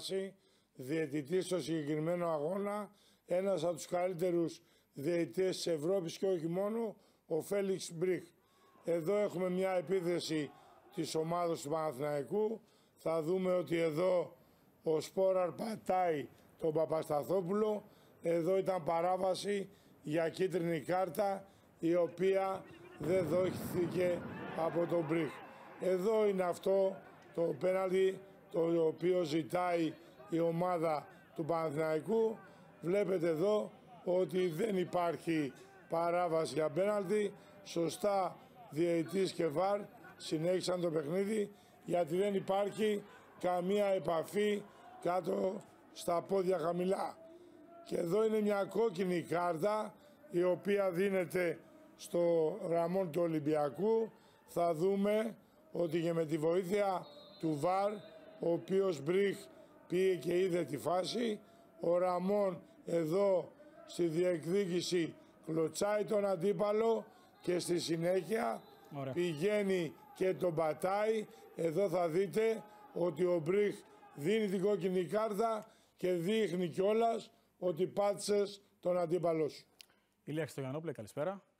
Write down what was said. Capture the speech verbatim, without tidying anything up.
φάση, διαιτητής στο συγκεκριμένο αγώνα, ένας από τους καλύτερους διαιτητές της Ευρώπης και όχι μόνο, ο Φέλιξ Μπριχ. Εδώ έχουμε μια επίθεση της ομάδας του Παναθηναϊκού. Θα δούμε ότι εδώ ο Σπόραρ πατάει τον Παπασταθόπουλο. Εδώ ήταν παράβαση για κίτρινη κάρτα, η οποία δεν δόθηκε από τον Μπριχ. Εδώ είναι αυτό το πέναλτι το οποίο ζητάει η ομάδα του Παναθηναϊκού. Βλέπετε εδώ ότι δεν υπάρχει παράβαση για πέναλτι. Σωστά διαιτητής και βαρ συνέχισαν το παιχνίδι, γιατί δεν υπάρχει καμία επαφή κάτω στα πόδια χαμηλά. Και εδώ είναι μια κόκκινη κάρτα η οποία δίνεται στο Ραμόν του Ολυμπιακού. Θα δούμε ότι και με τη βοήθεια του βαρ, ο οποίος Μπριχ πήγε και είδε τη φάση, ο Ραμόν εδώ στη διεκδίκηση κλωτσάει τον αντίπαλο και στη συνέχεια Ωραία. πηγαίνει και τον πατάει. Εδώ θα δείτε ότι ο Μπριχ δίνει την κόκκινη κάρτα και δείχνει κιόλας ότι πάτησες τον αντίπαλό σου. Ηλία Χριστογιαννόπουλε, καλησπέρα.